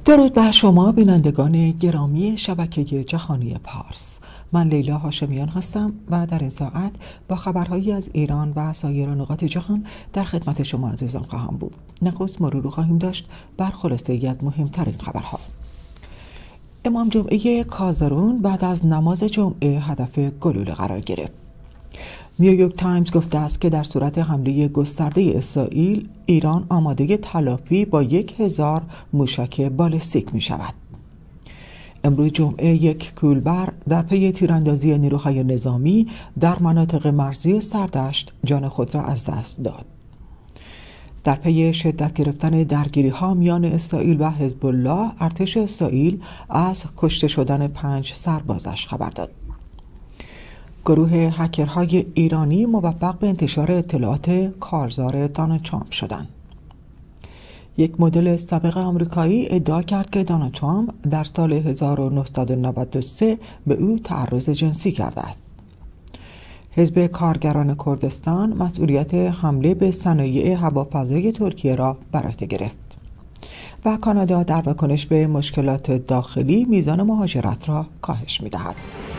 درود بر شما بینندگان گرامی شبکه جهانی پارس. من لیلا هاشمیان هستم و در این ساعت با خبرهایی از ایران و سایر نقاط جهان در خدمت شما عزیزان خواهم بود. نخست مروری خواهیم داشت بر خلاصه‌ای از مهمترین خبرها. امام جمعه کازرون بعد از نماز جمعه هدف گلوله قرار گرفت. نیویورک تایمز گفته است که در صورت حمله گسترده اسرائیل، ایران آماده تلافی با 1000 موشک بالستیک می شود. امروز جمعه یک کولبر در پی تیراندازی نیروهای نظامی در مناطق مرزی سردشت جان خود را از دست داد. در پی شدت گرفتن درگیری‌ها میان اسرائیل و حزب الله، ارتش اسرائیل از کشته شدن 5 سربازش خبر داد. گروه هکرهای ایرانی موفق به انتشار اطلاعات کارزار دونالد ترامپ شدند. یک مدل سابق آمریکایی ادعا کرد که دونالد ترامپ در سال 1993 به او تعرض جنسی کرده است. حزب کارگران کردستان مسئولیت حمله به صنایع هوافضای ترکیه را بر عهده گرفت و کانادا در واکنش به مشکلات داخلی میزان مهاجرت را کاهش می‌دهد.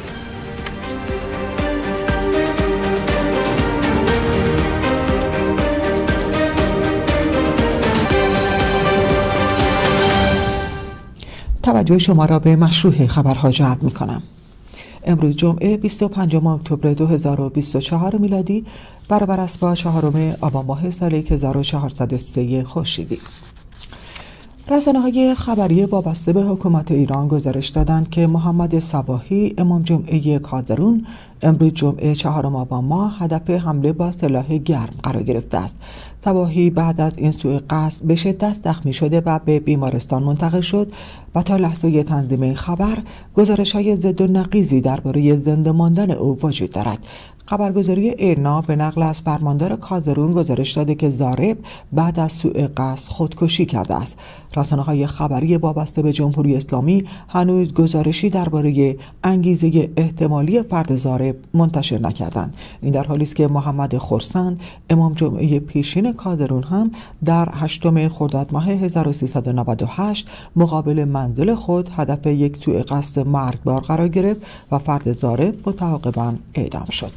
توجه شما را به مشروع خبرها جلب می‌کنم. امروز جمعه 25 اکتبر 2024 میلادی برابر است با 4 آبان ماه سال 1403 خورشیدی. رسانه‌های خبری وابسته به حکومت ایران گزارش دادند که محمد صباحی، امام جمعه کازرون، امروز جمعه 4 آبان ماه هدف حمله با سلاح گرم قرار گرفته است. صباحی بعد از این سوء قصد به شدت زخمی شده و به بیمارستان منتقل شد و تا لحظه تنظیم این خبر گزارش‌های ضد و نقیضی درباره زنده ماندن او وجود دارد. خبرگزاری ایرنا به نقل از فرماندار کازرون گزارش داده که ضارب بعد از سوء قصد خودکشی کرده است. رسانه‌های خبری وابسته به جمهوری اسلامی هنوز گزارشی درباره انگیزه احتمالی فرد ضارب منتشر نکردند. این در حالی است که محمد خرسند، امام جمعه پیشین کازرون، هم در 8 خرداد ماه 1398 مقابل منزل خود هدف یک سوء قصد مرگبار قرار گرفت و فرد ضارب متعاقباً اعدام شد.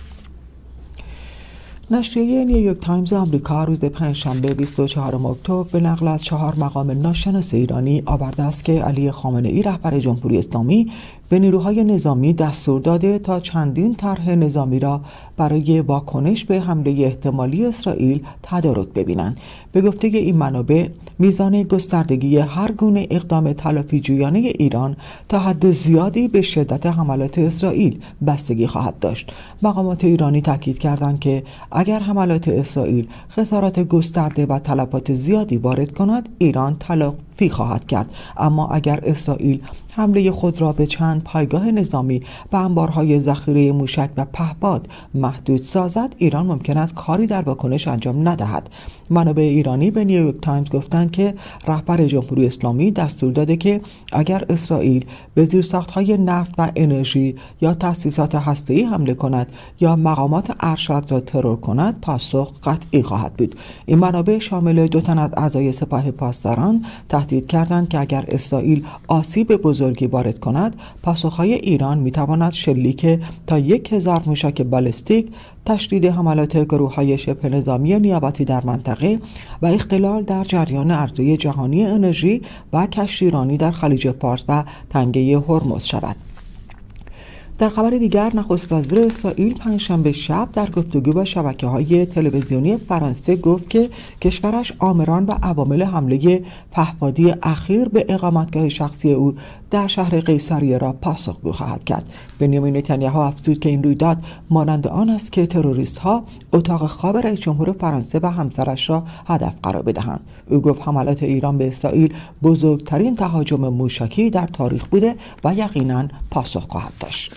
نشریه نیویورک تایمز آمریکا روز پنجشنبه 24 اکتبر به نقل از 4 مقام ناشناس ایرانی آورده است که علی خامنه‌ای رهبر جمهوری اسلامی به نیروهای نظامی دستور داده تا چندین طرح نظامی را برای واکنش به حمله احتمالی اسرائیل تدارک ببینند. به گفته این منابع، میزان گستردگی هر گونه اقدام تلافی جویانه ایران تا حد زیادی به شدت حملات اسرائیل بستگی خواهد داشت. مقامات ایرانی تاکید کردند که اگر حملات اسرائیل خسارات گسترده و تلفات زیادی وارد کند، ایران تلافی خواهد کرد، اما اگر اسرائیل حمله خود را به چند پایگاه نظامی و انبارهای ذخیره موشک و پهپاد محدود سازد، ایران ممکن است کاری در واکنش انجام ندهد. منابع ایرانی به نیویورک تایمز گفتند که رهبر جمهوری اسلامی دستور داده که اگر اسرائیل به زیرساخت‌های نفت و انرژی یا تأسیسات هسته‌ای حمله کند یا مقامات ارشد را ترور کند، پاسخ قطعی خواهد بود. این منابع شامل 2 تن از اعضای سپاه پاسداران تهدید کردند که اگر اسرائیل آسیب بزرگی وارد کند، پاسخهای ایران میتواند شلیک تا 1000 موشک بالستیک، تشدید حملات گروه‌های شبه نظامی نیابتی در منطقه و اختلال در جریان عرضه جهانی انرژی و کشتیرانی در خلیج فارس و تنگه هرمز شود. در خبر دیگر، نخست وزیر اسرائیل پنجشنبه شب در گفتگو با شبکه‌های تلویزیونی فرانسه گفت که کشورش آمران و عوامل حمله پهپادی اخیر به اقامتگاه شخصی او در شهر قیصریه را پاسخگو خواهد کرد. بنیامین نتانیاهو افزود که این رویداد مانند آن است که تروریست‌ها اتاق خواب رئیس جمهور فرانسه و همسرش را هدف قرار بدهند. او گفت حملات ایران به اسرائیل بزرگترین تهاجم موشکی در تاریخ بوده و یقیناً پاسخ خواهد داشت.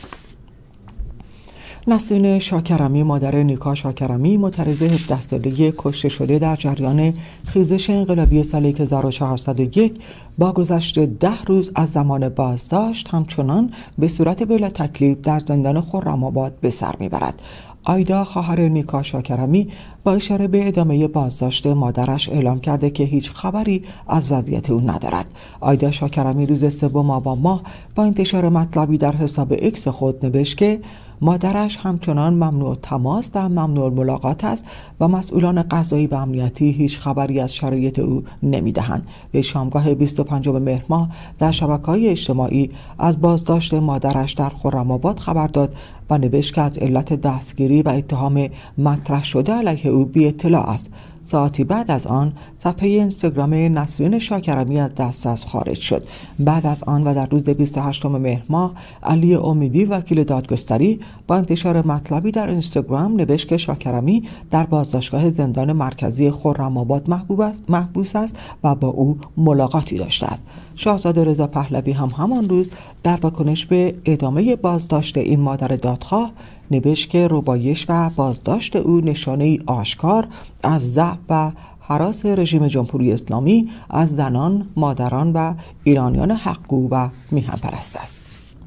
نسرین شاکرمی، مادر نیکا شاکرمی، معترضه 17 ساله‌ای کشته شده در جریان خیزش انقلابی سال 1401، با گذشت 10 روز از زمان بازداشت همچنان به صورت بلا تکلیف در زندان خرم‌آباد به سر میبرد. آیدا خواهر نیکا شاکرمی با اشاره به ادامه بازداشت مادرش اعلام کرده که هیچ خبری از وضعیت او ندارد. آیدا شاکرمی روز 3 آبان ماه با انتشار مطلبی در حساب ایکس خود نوشت که مادرش همچنان ممنوع تماس و ممنوع ملاقات است و مسئولان قضایی و امنیتی هیچ خبری از شرایط او نمی‌دهند. به شامگاه 25 مهر ماه در شبکه‌های اجتماعی از بازداشت مادرش در خرم‌آباد خبر داد و نوشت که از علت دستگیری و اتهام مطرح شده علیه او بی اطلاع است. ساعتی بعد از آن صفحه اینستاگرام نسرین شاکرمی از دسترس خارج شد. بعد از آن و در روز 28 مهر ماه علی امیدی وکیل دادگستری با انتشار مطلبی در اینستاگرام نوشت که شاکرمی در بازداشتگاه زندان مرکزی خرم‌آباد محبوس است و با او ملاقاتی داشته است. شاهزاده رضا پهلوی هم همان روز در واکنش به ادامه بازداشت این مادر دادخواه نوشت که ربایش و بازداشت او نشانه آشکار از ضعف و هراس رژیم جمهوری اسلامی از زنان، مادران و ایرانیان حق‌گو و میهن‌پرست است.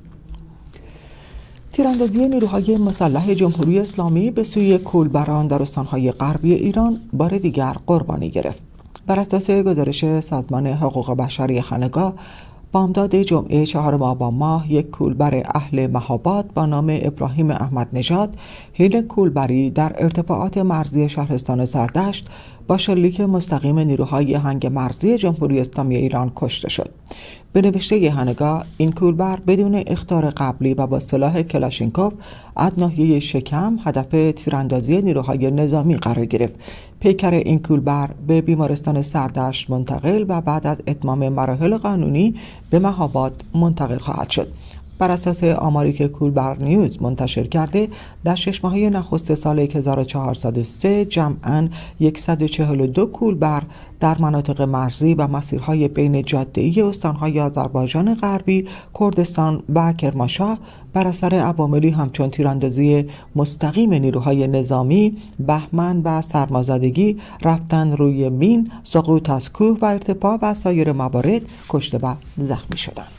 تیراندازی نیروهای مسلح جمهوری اسلامی به سوی کولبران در استانهای غربی ایران بار دیگر قربانی گرفت. بر اساس گزارش سازمان حقوق بشری خانقاه، بامداد جمعه 4 آبان ماه یک کولبر اهل مهاباد با نام ابراهیم احمد نژاد حیل کولبری در ارتفاعات مرزی شهرستان سردشت با شلیک مستقیم نیروهای هنگ مرزی جمهوری اسلامی ایران کشته شد. به نوشته خانقاه، این کولبر بدون اخطار قبلی و با سلاح کلاشینکوف از ناحیه شکم هدف تیراندازی نیروهای نظامی قرار گرفت. پیکر این کولبر به بیمارستان سردشت منتقل و بعد از اتمام مراحل قانونی به مهاباد منتقل خواهد شد. بر اساس آماری که کولبر نیوز منتشر کرده، در 6 ماهه نخست سال 1403 جمعاً 142 کولبر در مناطق مرزی و مسیرهای بین جاده‌ای استانهای آذربایجان غربی، کردستان و کرمانشاه بر اثر عواملی همچون تیراندازی مستقیم نیروهای نظامی، بهمن و سرمازدگی، رفتن روی مین، سقوط از کوه و ارتفاع و سایر موارد کشته و زخمی شدند.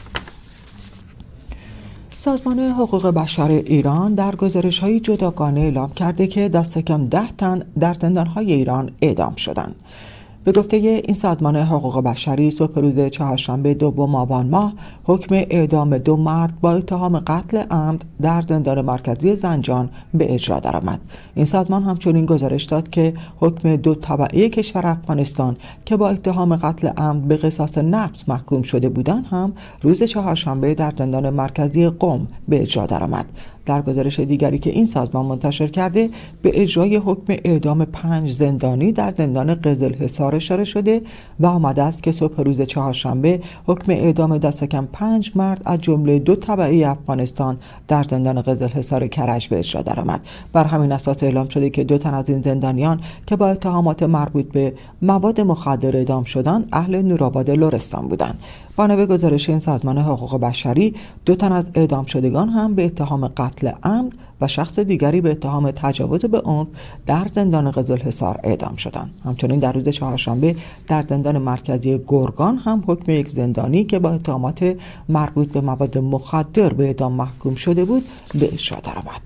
سازمان حقوق بشر ایران در گزارش‌های جداگانه اعلام کرده که دست کم 10 تن در زندان‌های ایران اعدام شدند. به گفته این سازمان حقوق بشری، صبح روز چهارشنبه 2 آبان ماه حکم اعدام 2 مرد با اتهام قتل عمد در زندان مرکزی زنجان به اجرا درآمد. این سازمان همچنین گزارش داد که حکم 2 تبعه کشور افغانستان که با اتهام قتل عمد به قصاص نفس محکوم شده بودند هم روز چهارشنبه در زندان مرکزی قم به اجرا درآمد. در گزارش دیگری که این سازمان منتشر کرده، به اجرای حکم اعدام 5 زندانی در زندان قزلحصار اشاره شده و آمده است که صبح روز چهارشنبه حکم اعدام دست کم 5 مرد از جمله 2 تبعه افغانستان در زندان قزلحصار کرج به اجرا درآمد. بر همین اساس اعلام شده که 2 تن از این زندانیان که با اتهامات مربوط به مواد مخدر اعدام شدند اهل نورآباد لرستان بودند. بنا به گزارش این سازمان حقوق بشری، 2 تن از اعدام شدگان هم به اتهام قتل عمد و شخص دیگری به اتهام تجاوز به عنف در زندان قزلحصار اعدام شدند. همچنین در روز چهارشنبه در زندان مرکزی گرگان هم حکم یک زندانی که با اتهامات مربوط به مواد مخدر به اعدام محکوم شده بود به اجرا درآمد.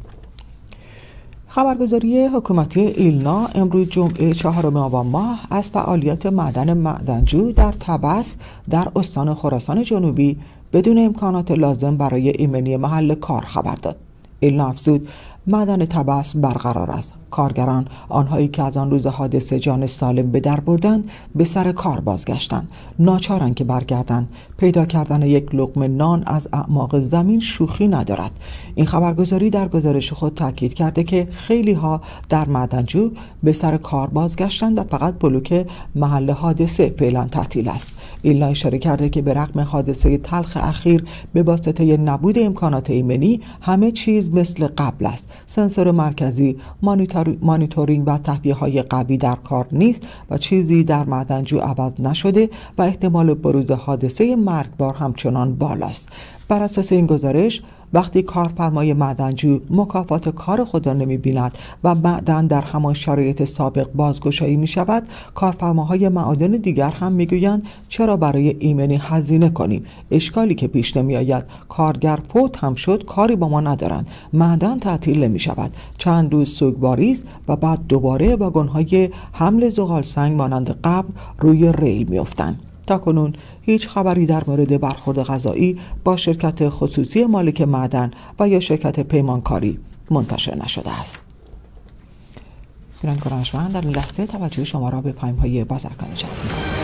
خبرگزاری حکومتی ایلنا امروز جمعه 4 آبان ماه از فعالیت معدن معدنجو در طبس در استان خراسان جنوبی بدون امکانات لازم برای ایمنی محل کار خبر داد. ایلنا افزود معدن طبس برقرار است. کارگران، آنهایی که از آن روز حادثه جان سالم به در بردند، به سر کار بازگشتند. ناچارند که برگردند. پیدا کردن یک لقمه نان از اعماق زمین شوخی ندارد. این خبرگزاری در گزارش خود تاکید کرده که خیلی ها در معدنجو به سر کار بازگشتند و فقط بلوک محل حادثه فعلا تعطیل است. ایلنا اشاره کرده که به رغم حادثه تلخ اخیر به واسطه نبود امکانات ایمنی همه چیز مثل قبل است. سنسور مرکزی، مانیتورینگ و تهویه‌های قوی در کار نیست و چیزی در معدنجو عوض نشده و احتمال بروز حادثه مرگبار همچنان بالاست. بر اساس این گزارش، وقتی کارفرمای معدنجو مکافات کار خود را نمی‌بیند و معدن در همان شرایط سابق بازگشایی می‌شود، کارفرماهای معادن دیگر هم می‌گویند چرا برای ایمنی هزینه کنیم؟ اشکالی که پیش نمی‌آید کارگر فوت هم شد کاری با ما ندارند، معدن تعطیل نمی‌شود، چند روز سوگواری است و بعد دوباره واگن‌های حمل زغالسنگ مانند قبل روی ریل می‌افتند. تاکنون هیچ خبری در مورد برخورد قضایی با شرکت خصوصی مالک معدن و یا شرکت پیمانکاری منتشر نشده است. گرانشمند، در این لحظه توجه شما را به پیام‌های بازرگانی جلب می‌کنم.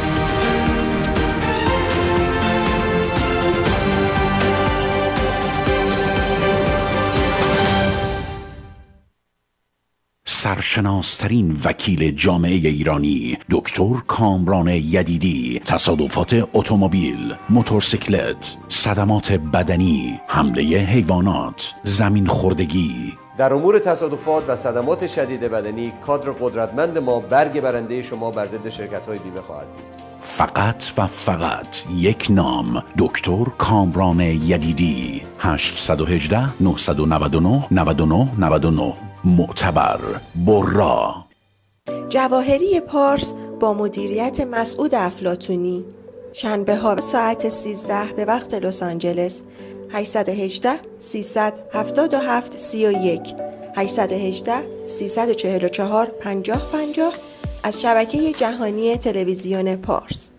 سرشناسترین وکیل جامعه ایرانی دکتر کامران یدیدی، تصادفات اتومبیل، موتورسیکلت، صدمات بدنی، حمله حیوانات، زمین خوردگی. در امور تصادفات و صدمات شدید بدنی کادر قدرتمند ما برگ برنده شما بر ضد شرکت‌های بیمه خواهد بود. فقط و فقط یک نام، دکتر کامران یدیدی. 818 999 99 99. معتبر، برا. جواهری پارس با مدیریت مسعود افلاطونی، شنبه ها ساعت 13 به وقت لس آنجلس. 818 377 31 818 344 5050 از شبکه جهانی تلویزیون پارس.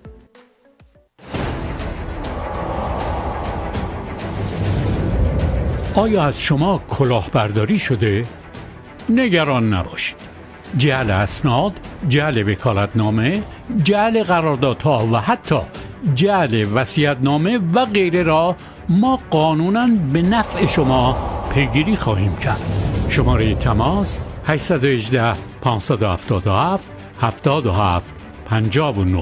آیا از شما کلاهبرداری شده؟ نگران نباشید. جعل اسناد، جعل وکالتنامه، جعل قراردادها و حتی جعل وصیت‌نامه و غیره را ما قانوناً به نفع شما پیگیری خواهیم کرد. شماره تماس 818 577 77 59.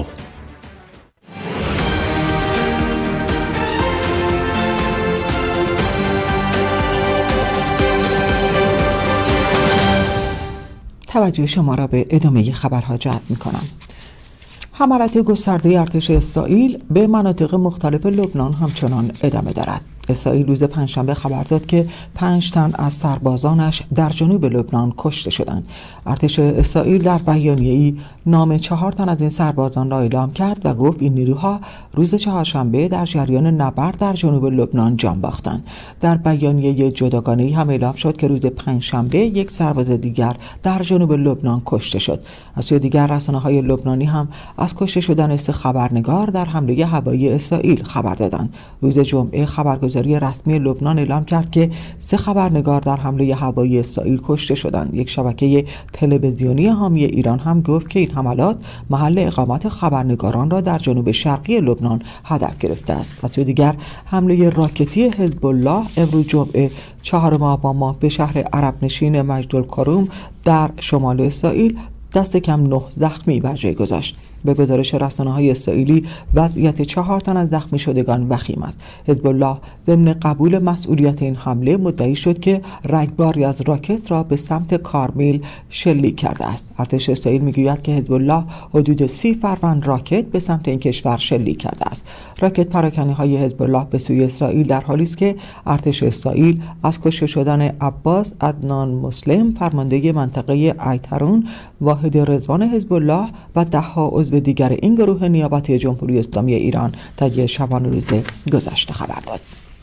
توجه شما را به ادامه خبرها جلب می‌کنم. حملات گسترده ارتش اسرائیل به مناطق مختلف لبنان همچنان ادامه دارد. اسرائیل روز پنجشنبه خبر داد که 5 تن از سربازانش در جنوب لبنان کشته شدند. ارتش اسرائیل در بیانیه‌ای نام 4 تن از این سربازان را اعلام کرد و گفت این نیروها روز چهارشنبه در جریان نبرد در جنوب لبنان جان باختند. در بیانیه جداگانه‌ای هم اعلام شد که روز پنجشنبه یک سرباز دیگر در جنوب لبنان کشته شد. از سوی دیگر رسانه‌های لبنانی هم از کشته شدن 3 خبرنگار در حمله هوایی اسرائیل خبر دادند. روز جمعه خبرگزاری رسمی لبنان اعلام کرد که 3 خبرنگار در حمله هوایی اسرائیل کشته شدند. یک شبکه تلویزیونی حامی ایران هم گفت که این حملات محل اقامت خبرنگاران را در جنوب شرقی لبنان هدف گرفته است. از سوی دیگر حمله راکتی حزب الله امروز جمعه 4 آبان به شهر عرب نشین مجدالکروم در شمال اسرائیل دست کم 9 زخمی بر جای گذاشت. به گزارش رسانه‌های اسرائیلی وضعیت 4 تن از زخمی شدگان وخیم است. حزب الله ضمن قبول مسئولیت این حمله مدعی شد که رگباری از راکت را به سمت کارمل شلیک کرده است. ارتش اسرائیل میگوید که حزب الله حدود 30 فروند راکت به سمت این کشور شلیک کرده است. راکت پراکنی‌های حزب الله به سوی اسرائیل در حالی است که ارتش اسرائیل از کشته شدن عباس عدنان مسلم فرمانده منطقه ایترون، واحد رضوان حزب الله و ده‌ها عضو دیگر این گروه نیابتی جمهوری اسلامی ایران طی شبانه روز گذشته خبر داد.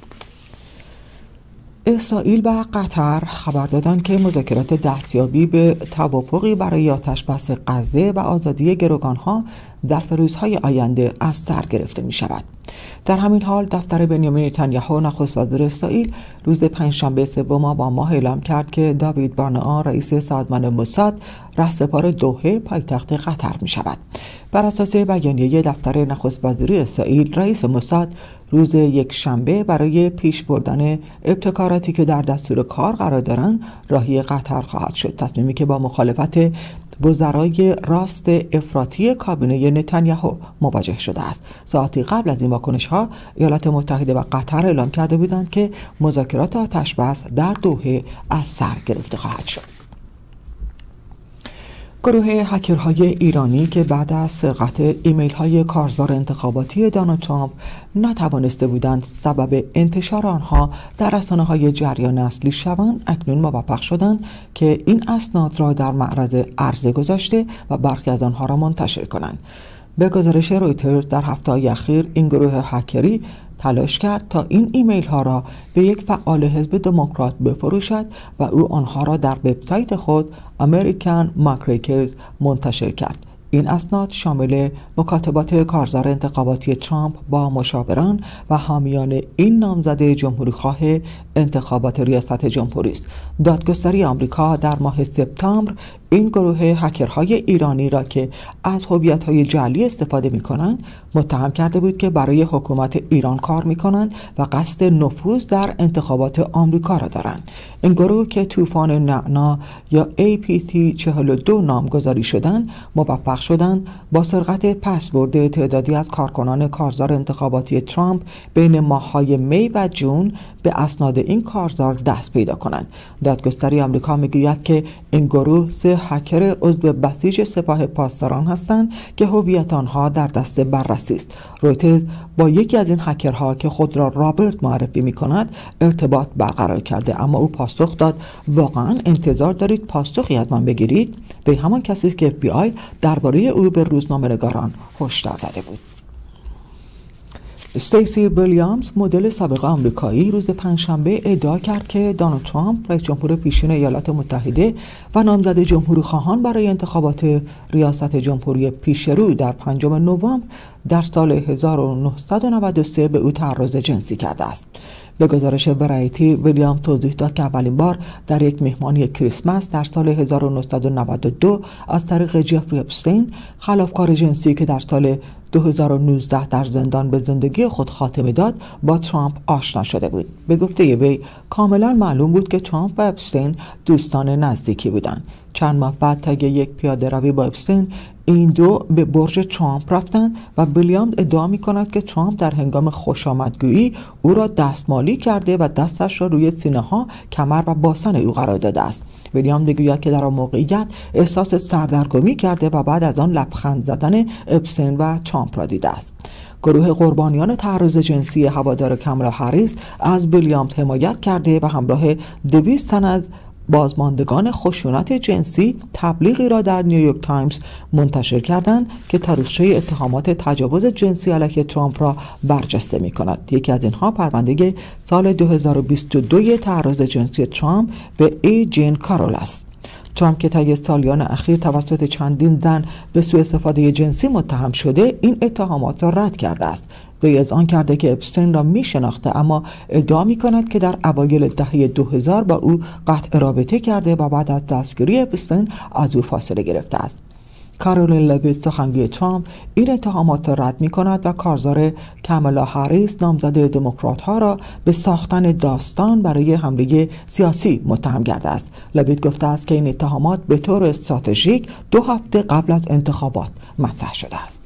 اسرائیل و قطر خبر دادند که مذاکرات دستیابی به توافقی برای آتشبس غزه و آزادی گروگانها در روزهای آینده از سر گرفته می شود. در همین حال دفتر بنیامین نتانیاهو نخست وزیر اسرائیل روز پنجشنبه 3 ماه اعلام کرد که داوید بارنئا رئیس سازمان موساد رهسپار دوحه پایتخت قطر می شود. بر اساس بیانیه دفتر نخست وزیری اسرائیل، رئیس موساد روز یک شنبه برای پیش بردن ابتکاراتی که در دستور کار قرار دارند راهی قطر خواهد شد. تصمیمی که با مخالفت وزرای راست افراطی کابینه نتانیاهو مواجه شده است. ساعتی قبل از این واکنش‌ها ایالات متحده و قطر اعلام کرده بودند که مذاکرات آتشبس در دوحه از سر گرفته خواهد شد. گروه هکرهای ایرانی که بعد از سرقت ایمیل های کارزار انتخاباتی دونالد ترامپ نتوانسته بودند سبب انتشار آنها در رسانه‌های جریان اصلی شوند، اکنون موفق شدند که این اسناد را در معرض عرضه گذاشته و برخی از آنها را منتشر کنند. به گزارش رویترز در هفته‌های اخیر این گروه هکری تلاش کرد تا این ایمیل ها را به یک فعال حزب دموکرات بفروشد و او آنها را در وبسایت خود امریکن ماکریکرز منتشر کرد. این اسناد شامل مکاتبات کارزار انتخاباتی ترامپ با مشاوران و حامیان این نامزد جمهوری‌خواه انتخابات ریاست جمهوری است. دادگستری آمریکا در ماه سپتامبر این گروه هکرهای ایرانی را که از هویت‌های جعلی استفاده می‌کنند متهم کرده بود که برای حکومت ایران کار می‌کنند و قصد نفوذ در انتخابات آمریکا را دارند. این گروه که طوفان نعنا یا APT42 نامگذاری شدند، موفق شدند با سرقت پسورد تعدادی از کارکنان کارزار انتخاباتی ترامپ بین ماه‌های می و جون به اسناد این کارزار دست پیدا کنند. دادگستری آمریکا میگوید که این گروه 3 هکر عضو بسیج سپاه پاسداران هستند که هویت آنها در دست بررسی است. رویترز با یکی از این هکرها که خود را رابرت معرفی می‌کند ارتباط برقرار کرده، اما او پاسخ داد واقعا انتظار دارید پاسخی از من بگیرید؟ به همان کسی است که FBI درباره او به روزنامه‌نگاران هشدار داده بود. استیسی ویلیامز، مدل سابق آمریکایی، روز پنجشنبه ادعا کرد که دونالد ترامپ، رئیس جمهور پیشین ایالات متحده و نامزد جمهوری‌خواهان برای انتخابات ریاست جمهوری پیشرو در 5 نوامبر در سال 1993 به او تعرض جنسی کرده است. به گزارش ورایتی، ویلیام توضیح داد که اولین بار در یک مهمانی کریسمس در سال 1992 از طریق جفری اپستین، خلافکار جنسی که در سال 2019 در زندان به زندگی خود خاتمه داد، با ترامپ آشنا شده بود. به گفته وی کاملا معلوم بود که ترامپ و اپستین دوستان نزدیکی بودند. چند ماه بعد طی یک پیاده روی با اپستین این دو به برج ترامپ رفتند و ویلیام ادعا می کند که ترامپ در هنگام خوشامدگویی او را دستمالی کرده و دستش را روی سینه ها، کمر و باسن او قرار داده است. ویلیام میگوید که در آن موقعیت احساس سردرگمی کرده و بعد از آن لبخند زدن اپستین و ترامپ را دیده است. گروه قربانیان تعرض جنسی هوادار کامالا هریس از ویلیامز حمایت کرده و همراه 200 تن از بازماندگان خشونت جنسی تبلیغی را در نیویورک تایمز منتشر کردند که تاریخچه اتهامات تجاوز جنسی علیه ترامپ را برجسته می کند. یکی از اینها پرونده سال 2022 تعرض جنسی ترامپ به ای جین کارول است. ترامپ که طی سالیان اخیر توسط چندین زن به سوء استفاده جنسی متهم شده، این اتهامات را رد کرده است. وی اذعان کرده که اپستین را می شناخته، اما ادعا می کند که در اوایل دهه 2000 با او قطع رابطه کرده و بعد از دستگیری اپستین از او فاصله گرفته است. کارولین لویس، سخنگوی ترامپ، این اتهامات را رد می کند و کارزار کامالا هریس، نامزد دموکرات ها را به ساختن داستان برای حمله سیاسی متهم کرده است. لویس گفته است که این اتهامات به طور استراتژیک 2 هفته قبل از انتخابات مطرح شده است.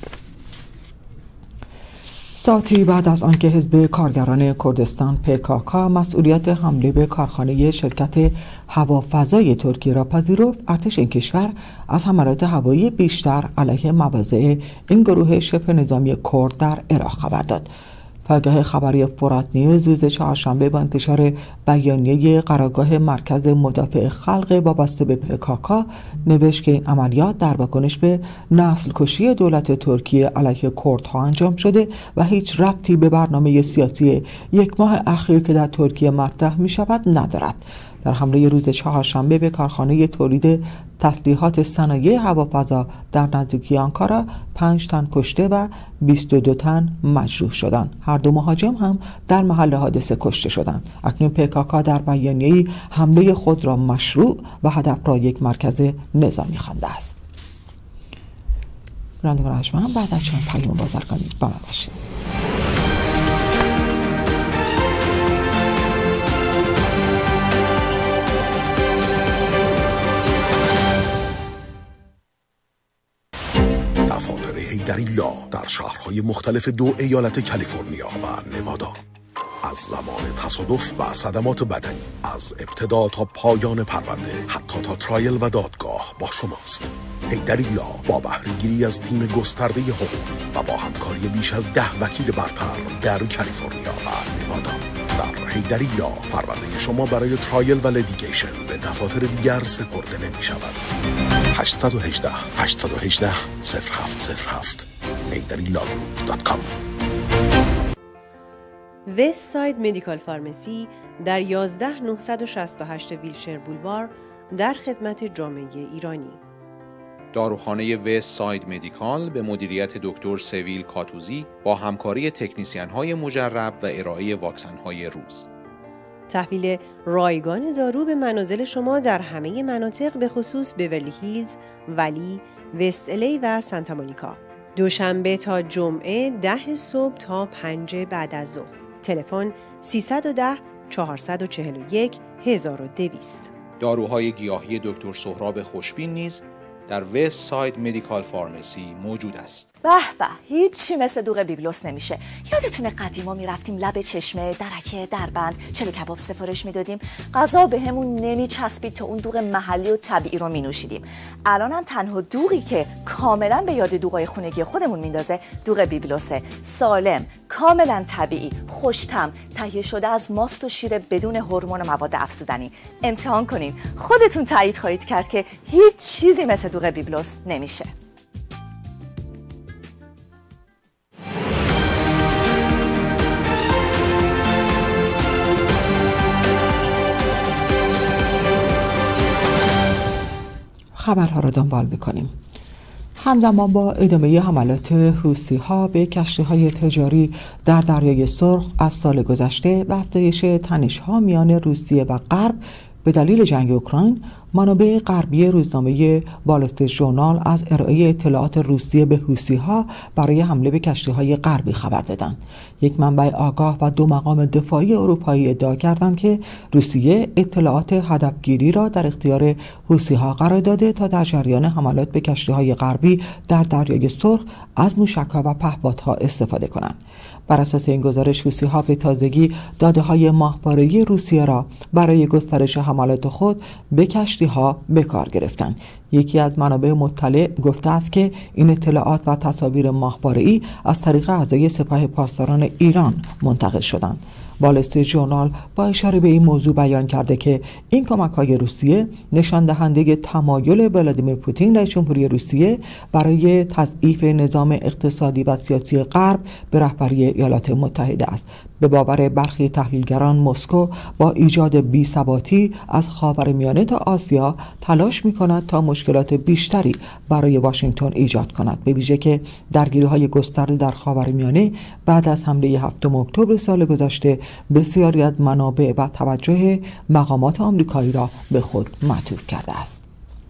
ساعتی بعد از آنکه حزب کارگران کردستان PKK مسئولیت حمله به کارخانه شرکت هوافضای ترکیه را پذیرفت، ارتش این کشور از حملات هوایی بیشتر علیه مواضع این گروه شبه نظامی کرد در عراق خبر داد. پایگاه خبری فرات نیوز روز چهارشنبه با انتشار بیانیه قرارگاه مرکز مدافع خلق وابسته به PKK نوشت که این عملیات در واکنش به نسل کشی دولت ترکیه علیه کردها انجام شده و هیچ ربطی به برنامه سیاسی 1 ماه اخیر که در ترکیه مطرح می شود ندارد. در حمله روز چهارشنبه به کارخانه تولید تسلیحات صنایع هوافضا در نزدیکی آنکارا 5 تن کشته و 22 تن مجروح شدند. هر 2 مهاجم هم در محل حادثه کشته شدند. اکنون PKK در بیانیه‌ای حمله خود را مشروع و هدف را یک مرکز نظامی خوانده است. رندگان ارجمند، بعد از چند پیام بازرگانی با من باشید. دفاتر حیدری لا در شهرهای مختلف 2 ایالت کالیفرنیا و نوادا. از زمان تصادف و صدمات بدنی، از ابتدا تا پایان پرونده، حتی تا ترایل و دادگاه با شماست. حیدری لا با بهره‌گیری از تیم گسترده حقوقی و با همکاری بیش از 10 وکیل برتر در کالیفرنیا و نوادا، در حیدری لا پرونده شما برای ترایل و لیتیگیشن به دفاتر دیگر سپرده نمی شود. 818 818 0707 HeyDariLawGroup.com. وست ساید مدیکال فارمسی در 11968 ویلشر بولوار در خدمت جامعه ایرانی. داروخانه وست ساید مدیکال به مدیریت دکتر سویل کاتوزی با همکاری تکنیسیان‌های مجرب و ارائه واکسن‌های روز. تحویل رایگان دارو به منازل شما در همه مناطق به خصوص بیورلی هیلز، ولی، وست الی و سانتا مونیکا. دوشنبه تا جمعه 10 صبح تا 5 بعد از ظهر. تلفن 310 441 1200. داروهای گیاهی دکتر سهراب خوشبین نیز در وست ساید مدیکال فارمسی موجود است. به به، هیچی مثل دوغ بیبلوس نمیشه. یادتونه قدیما میرفتیم لب چشمه، درکه، دربند، چلو کباب سفارش میدادیم، غذا بهمون نمیچسبید تا اون دوغ محلی و طبیعی رو مینوشیدیم. الانم تنها دوغی که کاملا به یاد دوغای خونگی خودمون میندازه دوغ بیبلوسه. سالم، کاملا طبیعی، خوش‌طعم، تهیه شده از ماست و شیر بدون هورمون و مواد افزودنی. امتحان کنین، خودتون تایید خواهید کرد که هیچ چیزی مثل دوغ بیبلوس نمیشه. خبرها را دنبال می‌کنیم. همزمان با ادامه حملات حوثی‌ها به کشتی‌های تجاری در دریای سرخ از سال گذشته و افزایش تنش‌ها میان روسیه و غرب به دلیل جنگ اوکراین، منابع غربی روزنامه وال استریت ژورنال از ارائه اطلاعات روسیه به حوثی‌ها برای حمله به کشتی‌های غربی خبر دادند. یک منبع آگاه و 2 مقام دفاعی اروپایی ادعا کردند که روسیه اطلاعات هدفگیری را در اختیار حوثی‌ها قرار داده تا در جریان حملات به کشتی‌های غربی در دریای سرخ از موشک‌ها و پهپادها استفاده کنند. بر اساس این گزارش، حوثی‌ها به تازگی داده‌های ماهواره‌ای روسیه را برای گسترش حملات خود به کشتی‌ها به کار گرفتند. یکی از منابع مطلع گفته است که این اطلاعات و تصاویر ماهواره‌ای از طریق اعضای سپاه پاسداران ایران منتقل شدند. وال استریت ژورنال با اشاره به این موضوع بیان کرده که این کمک‌های روسیه نشان دهنده تمایل ولادیمیر پوتین رئیس جمهوری روسیه برای تضعیف نظام اقتصادی و سیاسی غرب به رهبری ایالات متحده است. به باور برخی تحلیلگران، مسکو با ایجاد بی‌ثباتی از خاورمیانه تا آسیا تلاش می‌کند تا مشکلات بیشتری برای واشنگتن ایجاد کند، به ویژه که درگیری‌های گسترده در خاورمیانه بعد از حمله 7 اکتبر سال گذشته بسیاری از منابع و توجه مقامات آمریکایی را به خود معطوف کرده است.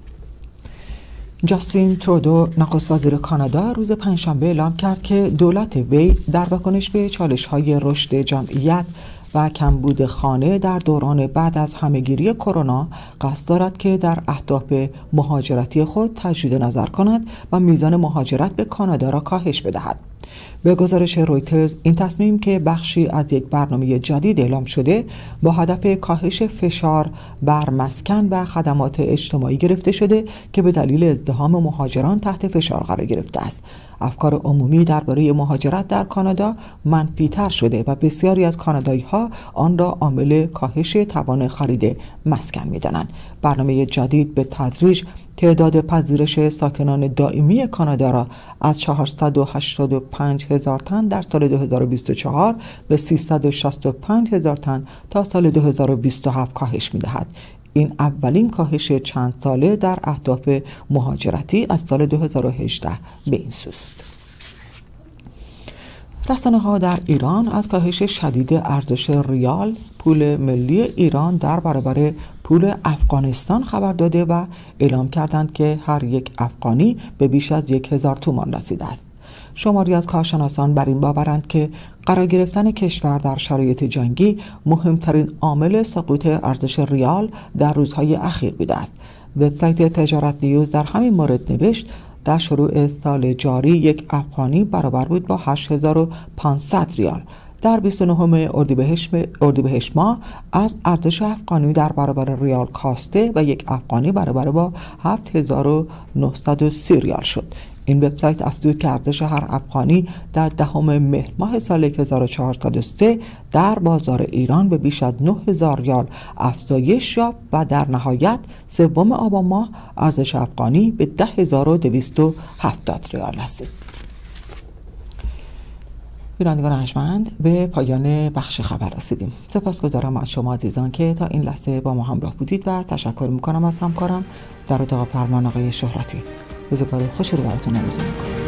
جاستین ترودو، نخست وزیر کانادا، روز پنجشنبه اعلام کرد که دولت وی در واکنش به چالش‌های رشد جمعیت و کمبود خانه در دوران بعد از همه‌گیری کرونا قصد دارد که در اهداف مهاجرتی خود تجدید نظر کند و میزان مهاجرت به کانادا را کاهش بدهد. به گزارش رویترز، این تصمیم که بخشی از یک برنامه جدید اعلام شده با هدف کاهش فشار بر مسکن و خدمات اجتماعی گرفته شده که به دلیل ازدحام مهاجران تحت فشار قرار گرفته است. افکار عمومی درباره مهاجرت در کانادا منفی‌تر شده و بسیاری از کانادایی‌ها آن را عامل کاهش توان خرید مسکن می‌دانند. برنامه جدید به تدریج تعداد پذیرش ساکنان دائمی کانادا را از 485,000 تن در سال 2024 به 365,000 تن تا سال 2027 کاهش می‌دهد. این اولین کاهش چند ساله در اهداف مهاجرتی از سال 2018 به این سوست. رسانه‌ها در ایران از کاهش شدید ارزش ریال، پول ملی ایران، در برابر پول افغانستان خبر داده و اعلام کردند که هر یک افغانی به بیش از 1,000 تومان رسیده است. شماری از کارشناسان بر این باورند که قرار گرفتن کشور در شرایط جنگی مهمترین عامل سقوط ارزش ریال در روزهای اخیر بوده است. وبسایت تجارت نیوز در همین مورد نوشت در شروع سال جاری یک افغانی برابر بود با 8,500 ریال. در 29 اردیبهشت ماه از ارتش افغانی در برابر ریال کاسته و یک افغانی برابر با 7930 ریال شد. این وبسایت افزود که ارتش هر افغانی در 10 مهر ماه سال 1403 در بازار ایران به بیش از 9000 ریال افزایش یافت و در نهایت 3 آبان ماه ارزش افغانی به 10270 ریال رسید. بینندگان ارجمند، به پایان بخش خبر رسیدیم. سپاسگزارم از شما عزیزان که تا این لحظه با ما همراه بودید و تشکر میکنم از همکارم در اتاق فرمان آقای شهرتی. روزگار خوشی رو براتون آرزو میکنم.